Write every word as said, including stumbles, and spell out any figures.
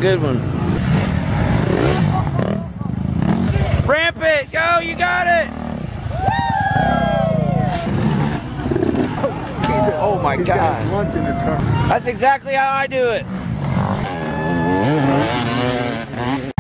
good one. Ramp it! Go! You got it! Oh my He's God. got his lunch in the truck. That's exactly how I do it.